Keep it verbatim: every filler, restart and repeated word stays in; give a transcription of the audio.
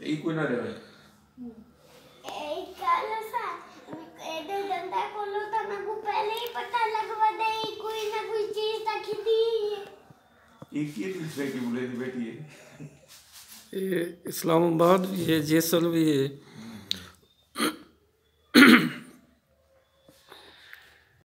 એ કોઈ ના રહેવાય एक काला सा एडे धंधा खोलो तो ना को पहले ही पता लगवा दे कोई ना कोई चीज रखी थी। एक ये दूसरे की बोले थी बेटी है ये इस्लामाबाद, ये जैसलमेर, ये